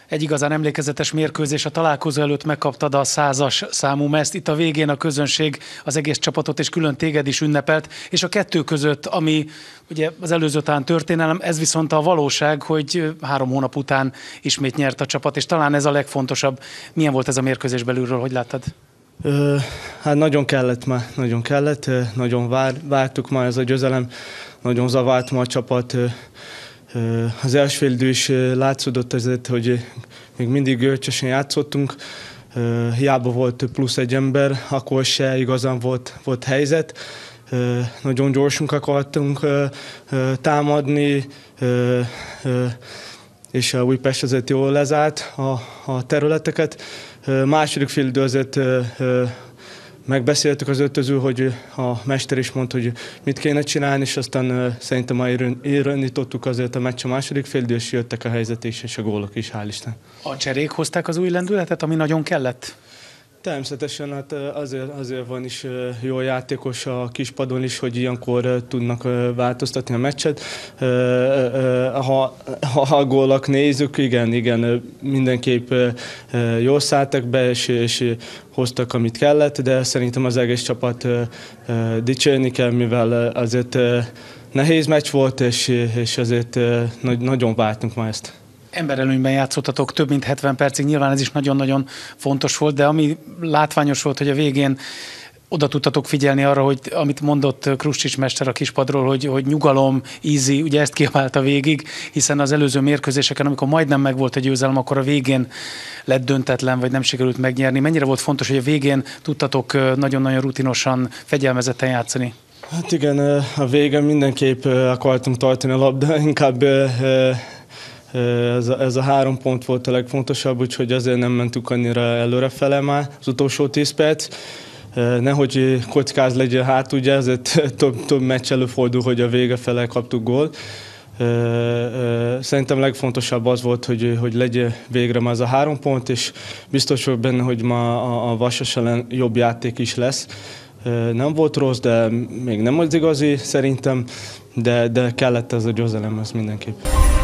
Egy igazán emlékezetes mérkőzés, a találkozó előtt megkaptad a 100-as számú mezt, itt a végén a közönség az egész csapatot és külön téged is ünnepelt, és a kettő között, ami ugye az előző után történelem, ez viszont a valóság, hogy 3 hónap után ismét nyert a csapat, és talán ez a legfontosabb. Milyen volt ez a mérkőzés belülről, hogy láttad? Hát nagyon kellett már, nagyon vártuk már ez a győzelem, nagyon zavart ma a csapat. Az első fél idő is látszódott azért, hogy még mindig görcsösen játszottunk, hiába volt plusz egy ember, akkor se igazán volt helyzet. Nagyon gyorsan akartunk támadni, és a Újpest azért jól lezárt a területeket. Második fél idő azért megbeszéltük az öltöző, hogy a mester is mondta, hogy mit kéne csinálni, és aztán szerintem már irányítottuk azért a meccs a második fél idő, és jöttek a helyzet is, és a gólok is, hál' Isten. A cserék hozták az új lendületet, ami nagyon kellett? Természetesen, hát azért van is jó játékos a kispadon is, hogy ilyenkor tudnak változtatni a meccset. Ha a gólok nézzük, igen, mindenképp jól szálltak be, és hoztak, amit kellett, de szerintem az egész csapat dicsérni kell, mivel azért nehéz meccs volt, és azért nagyon vártunk már ezt. Emberelőnyben játszottatok több mint 70 percig, nyilván ez is nagyon-nagyon fontos volt, de ami látványos volt, hogy a végén oda tudtatok figyelni arra, hogy amit mondott Krustics mester a kispadról, hogy nyugalom, easy, ugye ezt kiabálta végig, hiszen az előző mérkőzéseken, amikor majdnem megvolt a győzelem, akkor a végén lett döntetlen, vagy nem sikerült megnyerni. Mennyire volt fontos, hogy a végén tudtatok nagyon-nagyon rutinosan, fegyelmezetten játszani? Hát igen, a végén mindenképp akartunk tartani a labda, inkább ez a 3 pont volt a legfontosabb, úgyhogy azért nem mentünk annyira előrefele már az utolsó 10 perc. Nehogy kockáz legyen hát, ugye, ezért több meccs előfordul, hogy a vége fele kaptuk gólt. Szerintem legfontosabb az volt, hogy legyen végre már ez a 3 pont, és biztos vagyok benne, hogy ma a Vasas ellen jobb játék is lesz. Nem volt rossz, de még nem az igazi szerintem, de kellett ez a győzelem, ez mindenképp.